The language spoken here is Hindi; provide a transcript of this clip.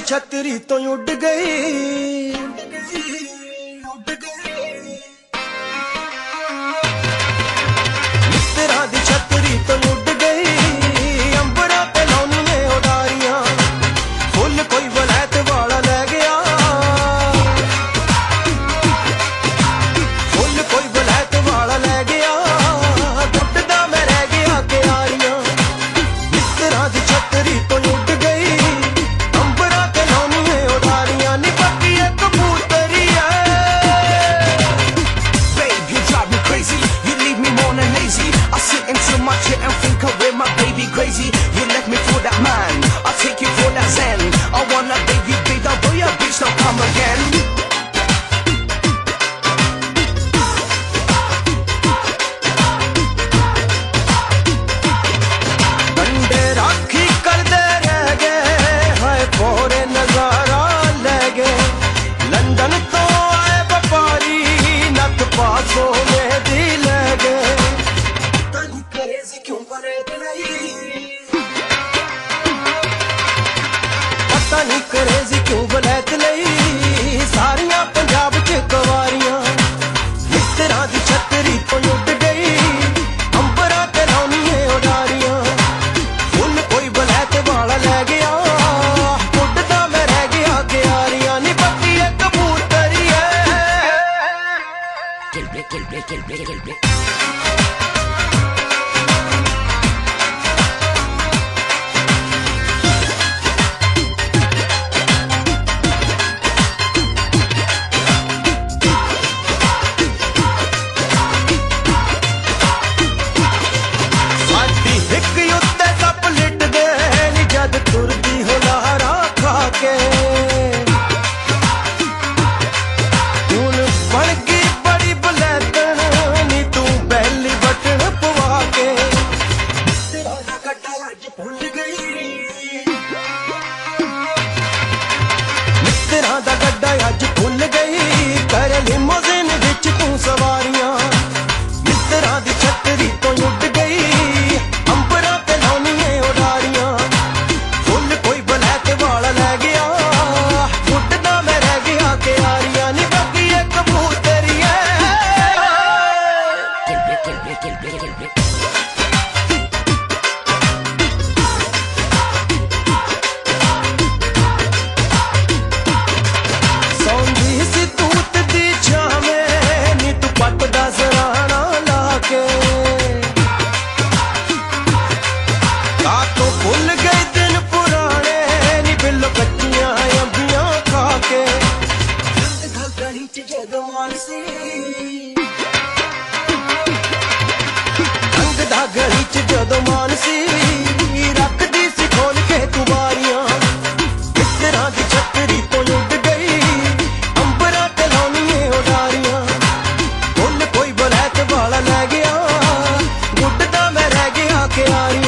छतरी तो उड़ गई। मित्तरा दी छतरी तो उड़ गई, अंबरा ते लाउनियां उडारियां, फुल कोई वलैत वाला ले गया, फुल कोई वलैत वाला ले गया, टुटदा मैं रह गया क्यारियां। मित्तरा दी छतरी तो उड़ गई, अंबरा ते लाउनियां उडारियां, नी बाकी एक कबूतरी है। Babe, you drive me crazy, you leave me more than lazy. I sit into my chair and think of where my baby crazy. You left me for that man, I'll take you for that zen. I wanna baby, babe, that boy, your bitch don't come again. बंदे राखी करदे रह गए, हाय पोरे नजारा ले गए। लंदन तो आए व्यापारी, नक पासों में दी ले गए। पता नहीं करेजी क्यों वलैत नहीं, पता नहीं करेजी क्यों वलैत नहीं, सारियां पंजाब च कवारियां। मित्तरा दी छतरी तो उड़ गई, अंबरा ते लाउनियां उडारियां, फुल कोई वलैत वाला ले गया, उड़दा मैं रह गया क्यारियां, नी बाकी एक कबूतरी है। साडी हिक उत्ते सप लिटदे नी, जद तुरदी हो लहरा खा के। हुण बन गई बड़ी बलैतन नी, तू बैली बटन पवा के। तेरा दा गड्डा अज भुल गई, मित्तरा दा गड्डा अज भुल गई, कर लिमोजिन विच तू सवारियां। मित्तरा दी छतरी तो उड़ गई, अंबरा ते लाउनियां उडारियां, फुल कोई वलैत वाला ले गया, उड़दा मैं रह गया क्यारियां, नी बाकी एक कबूतरी है। सौंदी सी तूत दी छावें नी, तू पटदा सराहना लाके। का तो भुल गए दिन पुराने नी, बिल्लो कच्चियां अंबियां खा के। गली च जदों मानसी, रंग दा गली च जदों मानसी, रखदी सी खोल के तू बारियां। मित्तरा दी छतरी तो उड़ गई, अंबरा ते लाउनियां उडारियां, फुल कोई वलैत वाला ले गया, उड़दा मैं रह गया क्यारियां।